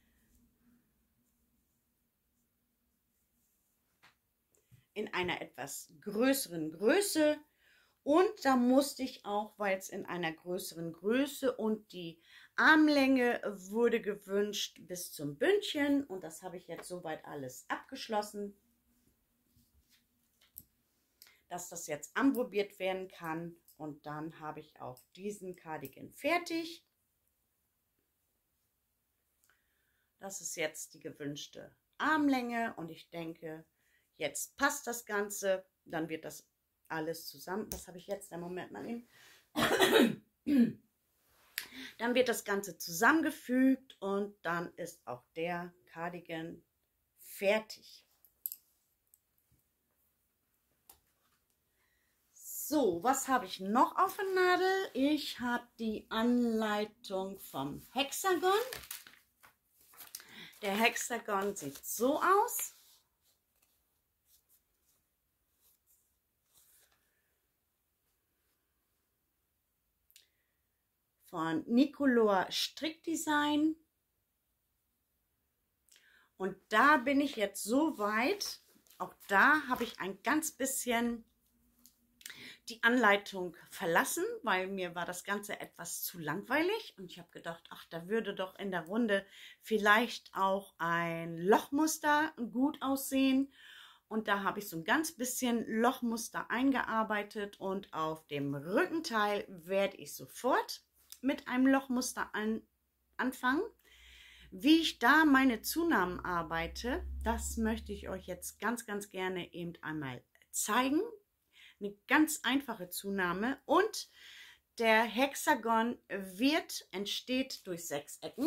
In einer etwas größeren Größe. Und da musste ich auch, weil es in einer größeren Größe und die Armlänge wurde gewünscht bis zum Bündchen. Und das habe ich jetzt soweit alles abgeschlossen, dass das jetzt anprobiert werden kann. Und dann habe ich auch diesen Cardigan fertig. Das ist jetzt die gewünschte Armlänge und ich denke, jetzt passt das Ganze. Dann wird das alles zusammen. Was habe ich jetzt? Der Moment mal eben. Dann wird das Ganze zusammengefügt und dann ist auch der Cardigan fertig. So, was habe ich noch auf der Nadel? Ich habe die Anleitung vom Hexagon. Der Hexagon sieht so aus. Von Nicolor Strickdesign. Und da bin ich jetzt so weit. Auch da habe ich ein ganz bisschen die Anleitung verlassen, weil mir war das Ganze etwas zu langweilig und ich habe gedacht, ach, da würde doch in der Runde vielleicht auch ein Lochmuster gut aussehen. Und da habe ich so ein ganz bisschen Lochmuster eingearbeitet und auf dem Rückenteil werde ich sofort mit einem Lochmuster an, anfangen. Wie ich da meine Zunahmen arbeite, das möchte ich euch jetzt ganz, ganz gerne eben einmal zeigen. Eine ganz einfache Zunahme und der Hexagon wird, entsteht durch sechs Ecken.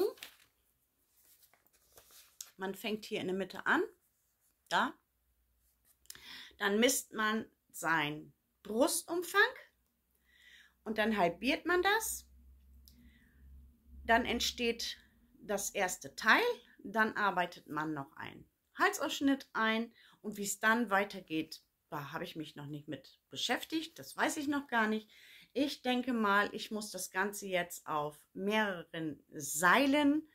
Man fängt hier in der Mitte an, da. Dann misst man seinen Brustumfang und dann halbiert man das. Dann entsteht das erste Teil, dann arbeitet man noch einen Halsausschnitt ein und wie es dann weitergeht, da habe ich mich noch nicht mit beschäftigt, das weiß ich noch gar nicht. Ich denke mal, ich muss das Ganze jetzt auf mehreren Seilen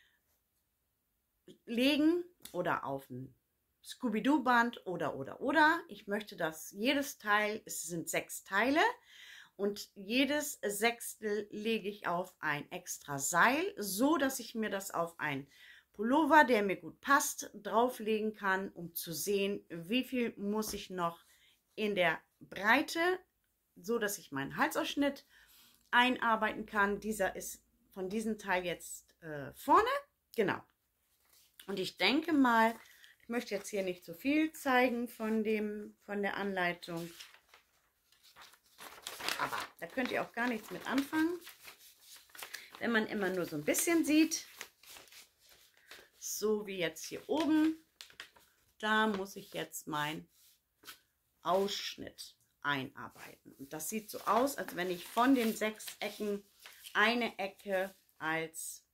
legen oder auf ein Scooby-Doo-Band oder, oder, oder. Ich möchte, dass jedes Teil, es sind sechs Teile und jedes Sechstel lege ich auf ein extra Seil, so dass ich mir das auf ein Pullover, der mir gut passt, drauflegen kann, um zu sehen, wie viel muss ich noch in der Breite, so dass ich meinen Halsausschnitt einarbeiten kann. Dieser ist von diesem Teil jetzt äh, vorne, genau. Und ich denke mal, ich möchte jetzt hier nicht so viel zeigen von dem, von der Anleitung, aber da könnt ihr auch gar nichts mit anfangen, wenn man immer nur so ein bisschen sieht. So wie jetzt hier oben. da muss ich jetzt meinen Ausschnitt einarbeiten. Und das sieht so aus, als wenn ich von den sechs Ecken eine Ecke als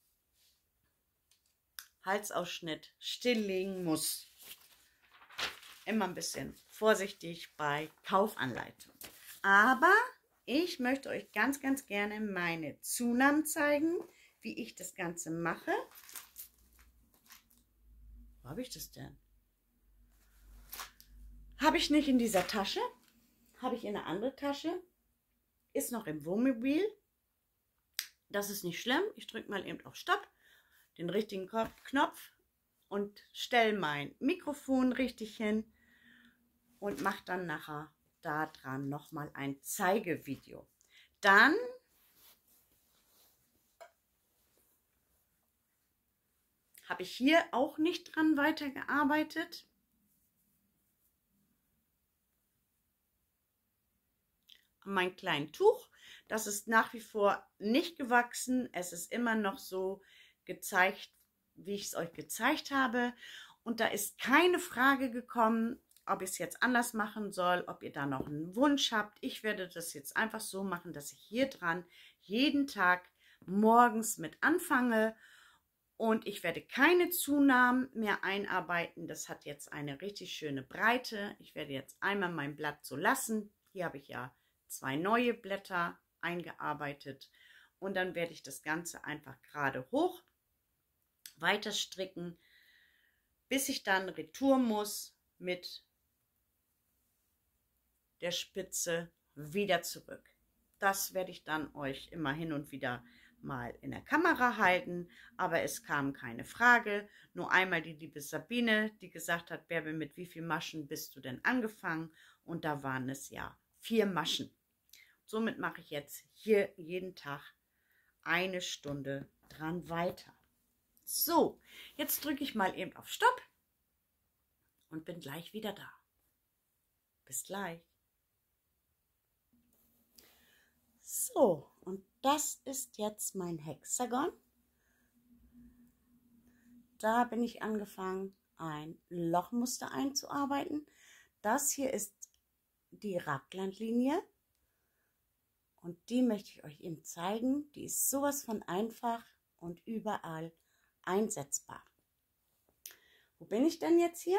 Halsausschnitt stilllegen muss. Immer ein bisschen vorsichtig bei Kaufanleitung. Aber ich möchte euch ganz, ganz gerne meine Zunahmen zeigen, wie ich das Ganze mache. Wo habe ich das denn? Habe ich nicht in dieser Tasche. Habe ich in eine andere Tasche. Ist noch im Wohnmobil. Das ist nicht schlimm. Ich drücke mal eben auf Stopp. Den richtigen Knopf. Und stelle mein Mikrofon richtig hin. Und mache dann nachher da dran nochmal ein Zeigevideo. Dann habe ich hier auch nicht dran weitergearbeitet. Mein kleines Tuch, das ist nach wie vor nicht gewachsen. Es ist immer noch so gezeigt, wie ich es euch gezeigt habe. Und da ist keine Frage gekommen, ob ich es jetzt anders machen soll, ob ihr da noch einen Wunsch habt. Ich werde das jetzt einfach so machen, dass ich hier dran jeden Tag morgens mit anfange. Und ich werde keine Zunahmen mehr einarbeiten. Das hat jetzt eine richtig schöne Breite. Ich werde jetzt einmal mein Blatt so lassen. Hier habe ich ja zwei neue Blätter eingearbeitet. Und dann werde ich das Ganze einfach gerade hoch weiter stricken, bis ich dann retour muss mit der Spitze wieder zurück. Das werde ich dann euch immer hin und wieder mal in der Kamera halten, aber es kam keine Frage. Nur einmal die liebe Sabine, die gesagt hat, Bärbel, mit wie vielen Maschen bist du denn angefangen? Und da waren es ja vier Maschen. Somit mache ich jetzt hier jeden Tag eine Stunde dran weiter. So, jetzt drücke ich mal eben auf Stopp und bin gleich wieder da. Bis gleich. So, und das ist jetzt mein Hexagon. Da bin ich angefangen, ein Lochmuster einzuarbeiten. Das hier ist die Raglandlinie. Und die möchte ich euch eben zeigen. Die ist sowas von einfach und überall einsetzbar. Wo bin ich denn jetzt hier?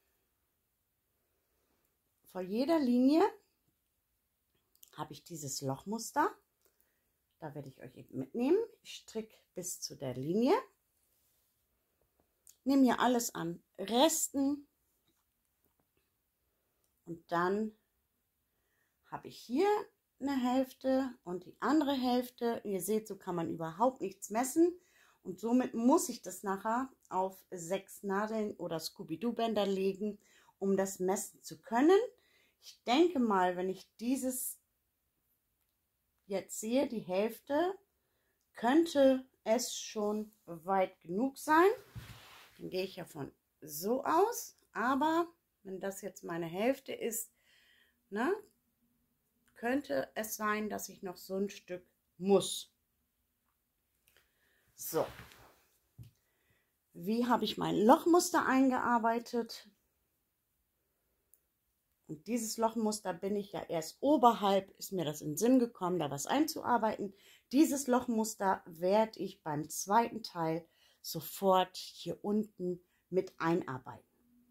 Vor jeder Linie habe ich dieses Lochmuster. Da werde ich euch eben mitnehmen. Ich stricke bis zu der Linie. Nehme hier alles an Resten. Und dann habe ich hier eine Hälfte und die andere Hälfte. Ihr seht, so kann man überhaupt nichts messen. Und somit muss ich das nachher auf sechs Nadeln oder Scooby-Doo-Bänder legen, um das messen zu können. Ich denke mal, wenn ich dieses jetzt sehe, die Hälfte, könnte es schon weit genug sein. Dann gehe ich ja von so aus. Aber wenn das jetzt meine Hälfte ist, ne, könnte es sein, dass ich noch so ein Stück muss. So. Wie habe ich mein Lochmuster eingearbeitet? Und dieses Lochmuster bin ich ja erst oberhalb, ist mir das in den Sinn gekommen, da was einzuarbeiten. Dieses Lochmuster werde ich beim zweiten Teil sofort hier unten mit einarbeiten.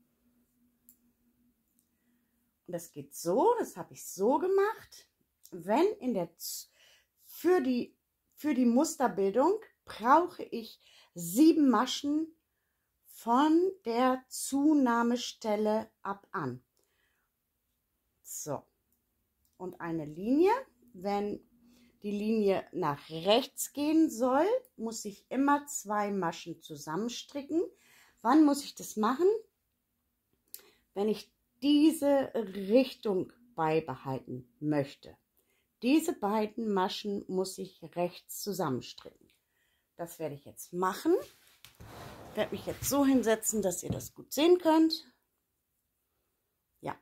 Und das geht so, das habe ich so gemacht. Wenn in der, für die, für die Musterbildung brauche ich sieben Maschen von der Zunahmestelle ab an. So, und eine Linie, wenn die Linie nach rechts gehen soll, muss ich immer zwei Maschen zusammenstricken. Wann muss ich das machen? Wenn ich diese Richtung beibehalten möchte. Diese beiden Maschen muss ich rechts zusammenstricken. Das werde ich jetzt machen. Ich werde mich jetzt so hinsetzen, dass ihr das gut sehen könnt. Ja.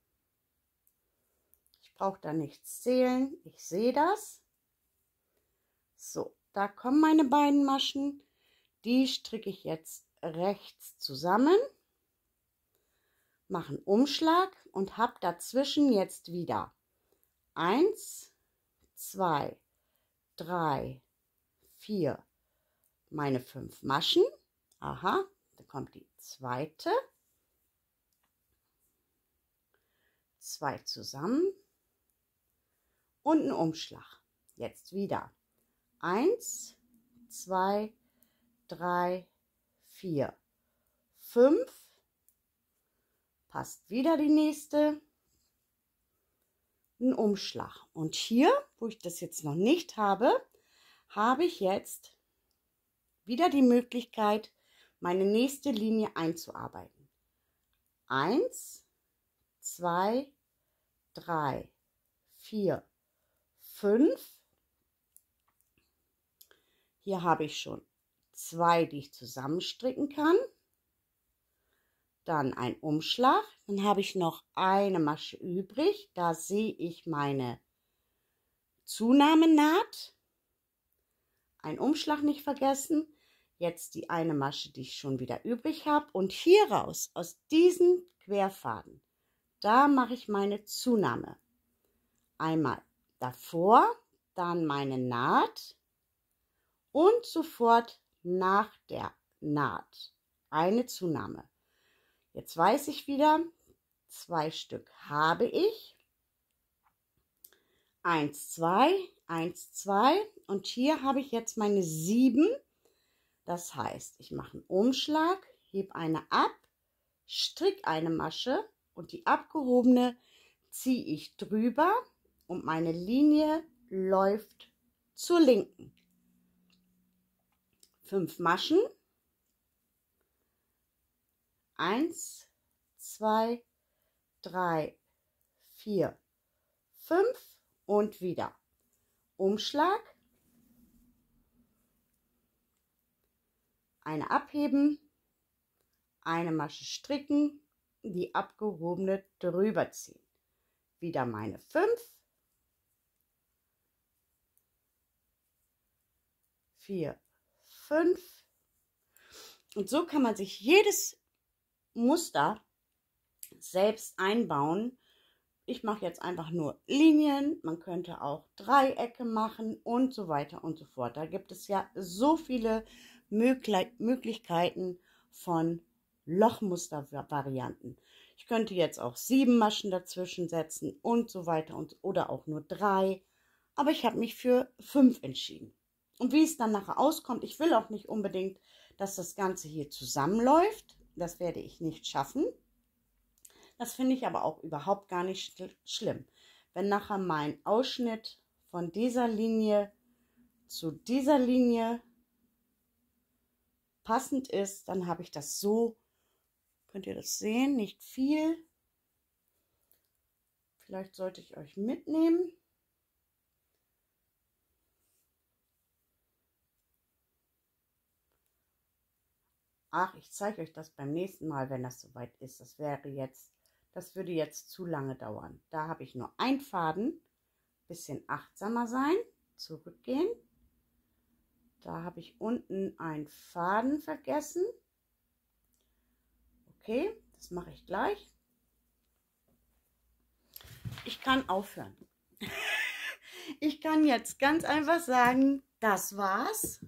Ich brauche da nichts zählen. Ich sehe das. So, da kommen meine beiden Maschen. Die stricke ich jetzt rechts zusammen. mache einen Umschlag und habe dazwischen jetzt wieder eins, zwei, drei, vier, meine fünf Maschen. Aha, da kommt die zweite. Zwei zusammen und einen Umschlag. Jetzt wieder eins, zwei, drei, vier, fünf. Passt wieder die nächste. Ein Umschlag. Und hier, wo ich das jetzt noch nicht habe, habe ich jetzt wieder die Möglichkeit, meine nächste Linie einzuarbeiten. Eins, zwei, drei, vier, fünf. Hier habe ich schon zwei, die ich zusammenstricken kann. Dann ein Umschlag. Dann habe ich noch eine Masche übrig. Da sehe ich meine Zunahmenaht. Ein Umschlag nicht vergessen. Jetzt die eine Masche, die ich schon wieder übrig habe. Und hier raus, aus diesen Querfaden, da mache ich meine Zunahme. Einmal davor, dann meine Naht und sofort nach der Naht eine Zunahme. Jetzt weiß ich wieder, zwei Stück habe ich. Eins, zwei, eins, zwei und hier habe ich jetzt meine sieben. Das heißt, ich mache einen Umschlag, hebe eine ab, stricke eine Masche und die abgehobene ziehe ich drüber und meine Linie läuft zur linken. Fünf Maschen. Eins, zwei, drei, vier, fünf und wieder Umschlag, eine abheben, eine Masche stricken, die abgehobene drüber ziehen. Wieder meine fünf, vier, fünf und so kann man sich jedes Muster selbst einbauen. Ich mache jetzt einfach nur Linien, man könnte auch Dreiecke machen und so weiter und so fort. Da gibt es ja so viele Möglichkeiten von Lochmuster-Varianten. Ich könnte jetzt auch sieben Maschen dazwischen setzen und so weiter und oder auch nur drei, aber ich habe mich für fünf entschieden. Und wie es dann nachher auskommt, ich will auch nicht unbedingt, dass das Ganze hier zusammenläuft. Das werde ich nicht schaffen. Das finde ich aber auch überhaupt gar nicht schlimm. Wenn nachher mein Ausschnitt von dieser Linie zu dieser Linie passend ist, dann habe ich das so, könnt ihr das sehen, nicht viel. Vielleicht sollte ich euch mitnehmen. Ach, ich zeige euch das beim nächsten Mal, wenn das soweit ist. Das wäre jetzt, das würde jetzt zu lange dauern. Da habe ich nur einen Faden. Bisschen achtsamer sein. Zurückgehen. Da habe ich unten einen Faden vergessen. Okay, das mache ich gleich. Ich kann aufhören. Ich kann jetzt ganz einfach sagen, das war's.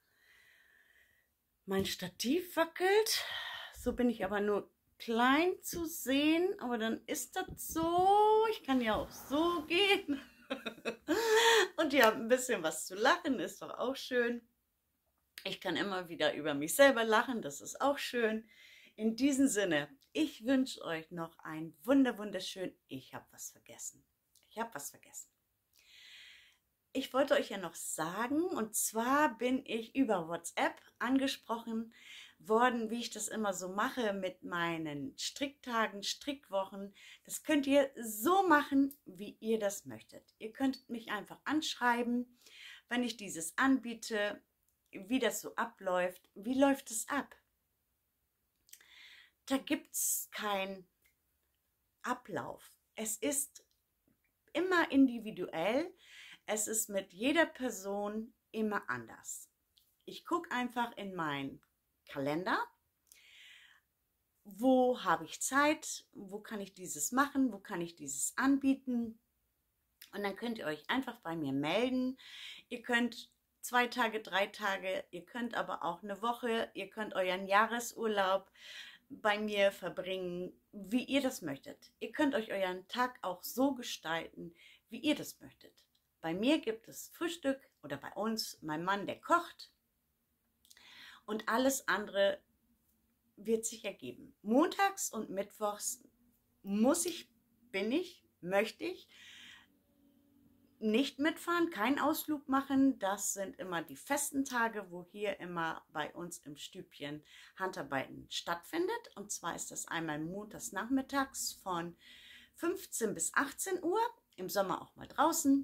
Mein Stativ wackelt, so bin ich aber nur klein zu sehen, aber dann ist das so, ich kann ja auch so gehen und ihr habt ein bisschen was zu lachen, ist doch auch schön. Ich kann immer wieder über mich selber lachen, das ist auch schön. In diesem Sinne, ich wünsche euch noch ein wunder wunderschön, ich habe was vergessen, ich habe was vergessen. Ich wollte euch ja noch sagen, und zwar bin ich über WhatsApp angesprochen worden, wie ich das immer so mache mit meinen Stricktagen, Strickwochen. Das könnt ihr so machen, wie ihr das möchtet. Ihr könnt mich einfach anschreiben, wenn ich dieses anbiete, wie das so abläuft. Wie läuft es ab? Da gibt es keinen Ablauf. Es ist immer individuell. Es ist mit jeder Person immer anders. Ich gucke einfach in meinen Kalender wo habe ich Zeit, wo kann ich dieses machen, wo kann ich dieses anbieten. Und dann könnt ihr euch einfach bei mir melden. Ihr könnt zwei Tage, drei Tage, ihr könnt aber auch eine Woche, ihr könnt euren Jahresurlaub bei mir verbringen, wie ihr das möchtet. Ihr könnt euch euren Tag auch so gestalten, wie ihr das möchtet. Bei mir gibt es Frühstück oder bei uns, mein Mann, der kocht und alles andere wird sich ergeben. Montags und mittwochs muss ich, bin ich, möchte ich nicht mitfahren, keinen Ausflug machen. Das sind immer die festen Tage, wo hier immer bei uns im Stübchen Handarbeiten stattfindet. Und zwar ist das einmal montags nachmittags von fünfzehn bis achtzehn Uhr, im Sommer auch mal draußen.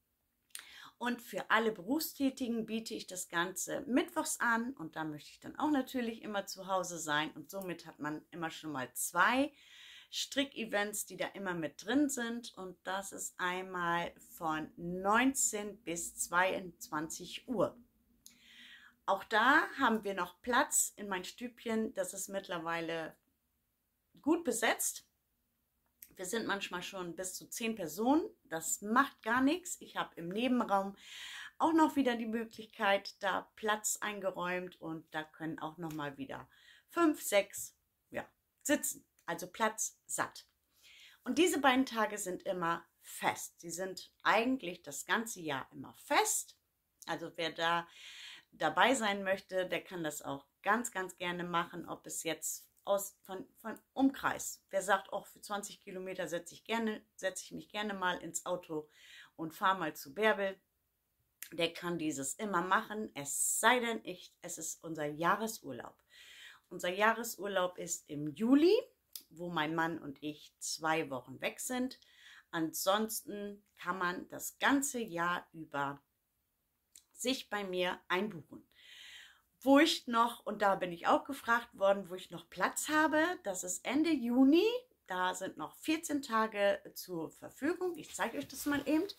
Und für alle Berufstätigen biete ich das Ganze mittwochs an und da möchte ich dann auch natürlich immer zu Hause sein. Und somit hat man immer schon mal zwei Strickevents, die da immer mit drin sind. Und das ist einmal von neunzehn bis zweiundzwanzig Uhr. Auch da haben wir noch Platz in mein Stübchen. Das ist mittlerweile gut besetzt. Wir sind manchmal schon bis zu zehn Personen. Das macht gar nichts. Ich habe im Nebenraum auch noch wieder die Möglichkeit, da Platz eingeräumt. Und da können auch noch mal wieder fünf, sechs ja, sitzen. Also Platz satt. Und diese beiden Tage sind immer fest. Sie sind eigentlich das ganze Jahr immer fest. Also wer da dabei sein möchte, der kann das auch ganz, ganz gerne machen. Ob es jetzt aus von, von Umkreis. Wer sagt, auch für zwanzig Kilometer setze ich gerne, setze ich mich gerne mal ins Auto und fahre mal zu Bärbel. Der kann dieses immer machen. Es sei denn, ich, es ist unser Jahresurlaub. Unser Jahresurlaub ist im Juli, wo mein Mann und ich zwei Wochen weg sind. Ansonsten kann man das ganze Jahr über sich bei mir einbuchen. Wo ich noch, und da bin ich auch gefragt worden, wo ich noch Platz habe, das ist Ende Juni. Da sind noch vierzehn Tage zur Verfügung. Ich zeige euch das mal eben.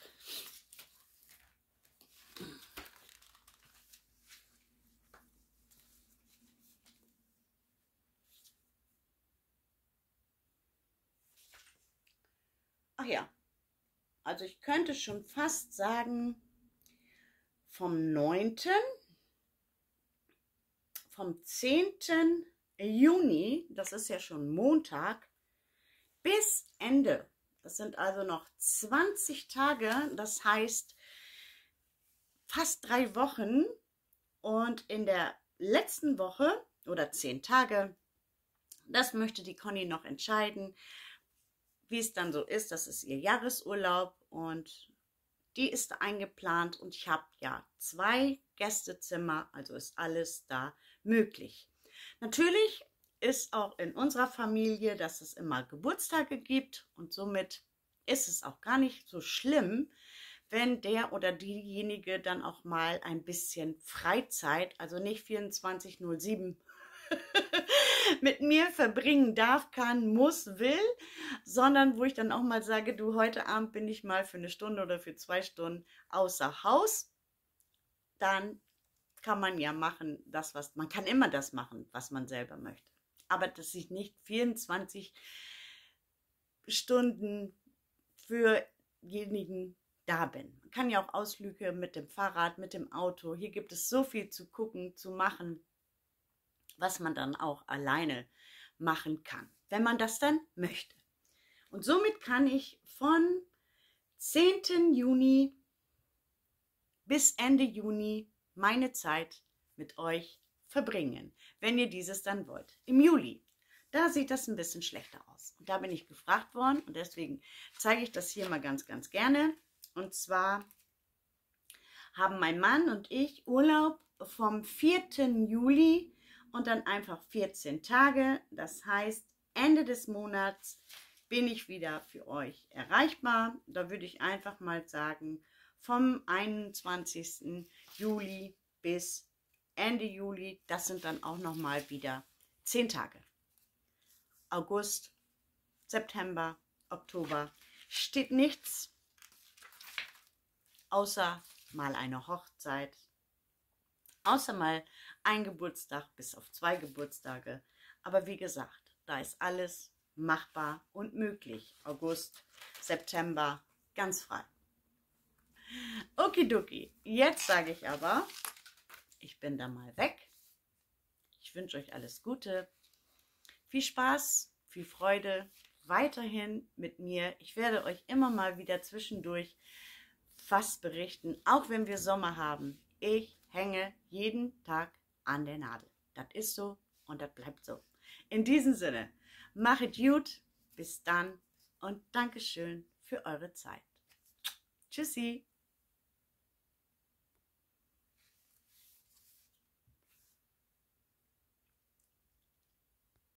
Ach ja, also ich könnte schon fast sagen, vom neunten vom zehnten Juni, das ist ja schon Montag, bis Ende. Das sind also noch zwanzig Tage, das heißt fast drei Wochen. Und in der letzten Woche oder zehn Tage, das möchte die Conny noch entscheiden, wie es dann so ist. Das ist ihr Jahresurlaub und die ist eingeplant und ich habe ja zwei Gästezimmer, also ist alles da möglich. Natürlich ist auch in unserer Familie, dass es immer Geburtstage gibt und somit ist es auch gar nicht so schlimm, wenn der oder diejenige dann auch mal ein bisschen Freizeit, also nicht vierundzwanzig null sieben mit mir verbringen darf, kann, muss, will, sondern wo ich dann auch mal sage, du, heute Abend bin ich mal für eine Stunde oder für zwei Stunden außer Haus, dann kann man ja machen, das, was man kann immer das machen, was man selber möchte. Aber dass ich nicht vierundzwanzig Stunden für diejenigen da bin. Man kann ja auch Ausflüge mit dem Fahrrad, mit dem Auto. Hier gibt es so viel zu gucken, zu machen, was man dann auch alleine machen kann, wenn man das dann möchte. Und somit kann ich von zehnten Juni bis Ende Juni meine Zeit mit euch verbringen, wenn ihr dieses dann wollt. Im Juli, da sieht das ein bisschen schlechter aus. Und da bin ich gefragt worden und deswegen zeige ich das hier mal ganz, ganz gerne. Und zwar haben mein Mann und ich Urlaub vom vierten Juli und dann einfach vierzehn Tage. Das heißt, Ende des Monats bin ich wieder für euch erreichbar. Da würde ich einfach mal sagen, vom einundzwanzigsten Juli bis Ende Juli, das sind dann auch noch mal wieder zehn Tage. August, September, Oktober steht nichts, außer mal eine Hochzeit, außer mal ein Geburtstag bis auf zwei Geburtstage. Aber wie gesagt, da ist alles machbar und möglich. August, September, ganz frei. Okidoki, jetzt sage ich aber, ich bin da mal weg. Ich wünsche euch alles Gute, viel Spaß, viel Freude, weiterhin mit mir. Ich werde euch immer mal wieder zwischendurch was berichten, auch wenn wir Sommer haben. Ich hänge jeden Tag an der Nadel. Das ist so und das bleibt so. In diesem Sinne, machet gut, bis dann und Dankeschön für eure Zeit. Tschüssi.